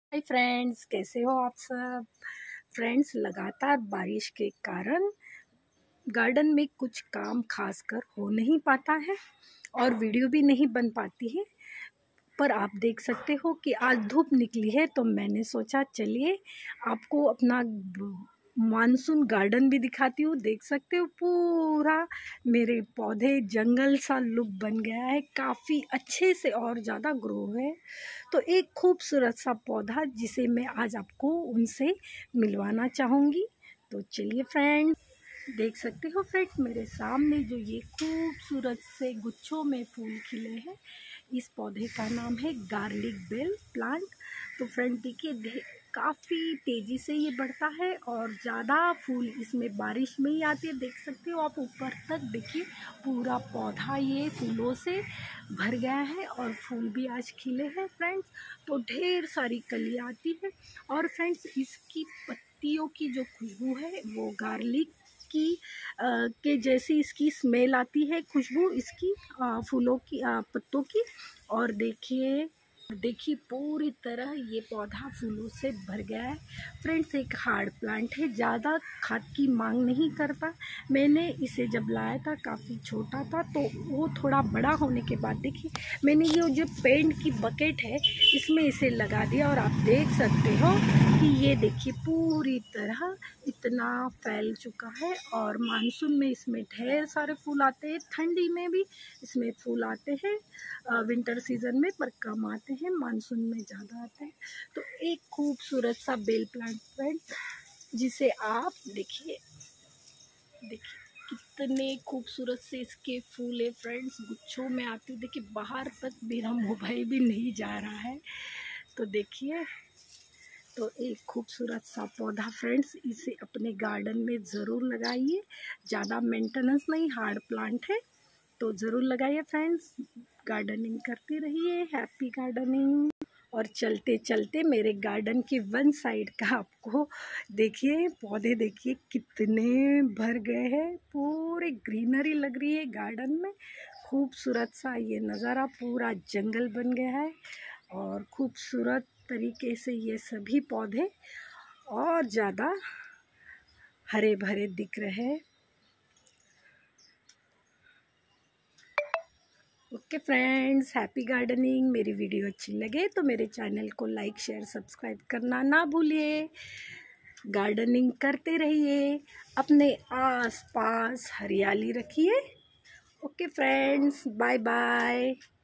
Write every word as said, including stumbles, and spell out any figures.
Hi friends, कैसे हो आप सब। फ्रेंड्स, लगातार बारिश के कारण गार्डन में कुछ काम खासकर हो नहीं पाता है और वीडियो भी नहीं बन पाती है। पर आप देख सकते हो कि आज धूप निकली है, तो मैंने सोचा चलिए आपको अपना मानसून गार्डन भी दिखाती हूँ। देख सकते हो पूरा मेरे पौधे जंगल सा लुक बन गया है, काफ़ी अच्छे से और ज़्यादा ग्रो है। तो एक खूबसूरत सा पौधा जिसे मैं आज आपको उनसे मिलवाना चाहूँगी। तो चलिए फ्रेंड्स, देख सकते हो फ्रेंड्स मेरे सामने जो ये खूबसूरत से गुच्छों में फूल खिले हैं, इस पौधे का नाम है गार्लिक बेल प्लांट। तो फ्रेंड देखिए, काफ़ी तेज़ी से ये बढ़ता है और ज़्यादा फूल इसमें बारिश में ही आती है। देख सकते हो आप ऊपर तक, देखिए पूरा पौधा ये फूलों से भर गया है और फूल भी आज खिले हैं फ्रेंड्स। तो ढेर सारी कलियाँ आती है और फ्रेंड्स इसकी पत्तियों की जो खुशबू है वो गार्लिक की आ, के जैसी इसकी स्मेल आती है, खुशबू इसकी आ, फूलों की आ, पत्तों की। और देखिए देखिए पूरी तरह ये पौधा फूलों से भर गया है फ्रेंड्स। एक हार्ड प्लांट है, ज़्यादा खाद की मांग नहीं करता। मैंने इसे जब लाया था काफ़ी छोटा था, तो वो थोड़ा बड़ा होने के बाद देखिए मैंने ये जो पेंट की बकेट है इसमें इसे लगा दिया और आप देख सकते हो कि ये देखिए पूरी तरह इतना फैल चुका है। और मानसून में इसमें ढेर सारे फूल आते हैं, ठंडी में भी इसमें फूल आते हैं, विंटर सीजन में पर कम आते हैं, मानसून में ज़्यादा आते हैं। तो एक खूबसूरत सा बेल प्लांट फ्रेंड जिसे आप देखिए देखिए कितने खूबसूरत से इसके फूल है फ्रेंड्स, गुच्छों में आते। देखिए बाहर तक मेरा मोबाइल भी नहीं जा रहा है। तो देखिए, तो एक खूबसूरत सा पौधा फ्रेंड्स, इसे अपने गार्डन में ज़रूर लगाइए। ज़्यादा मेंटेनेंस नहीं, हार्ड प्लांट है, तो ज़रूर लगाइए फ्रेंड्स। गार्डनिंग करते रहिए, हैप्पी गार्डनिंग। और चलते चलते मेरे गार्डन की वन साइड का आपको देखिए पौधे देखिए कितने भर गए हैं, पूरे ग्रीनरी लग रही है गार्डन में। खूबसूरत सा ये नज़ारा, पूरा जंगल बन गया है और खूबसूरत तरीके से ये सभी पौधे और ज़्यादा हरे भरे दिख रहे हैं। Okay friends, happy gardening. मेरी वीडियो अच्छी लगे तो मेरे चैनल को लाइक शेयर सब्सक्राइब करना ना भूलिए। गार्डनिंग करते रहिए, अपने आस पास हरियाली रखिए। Okay friends, bye bye.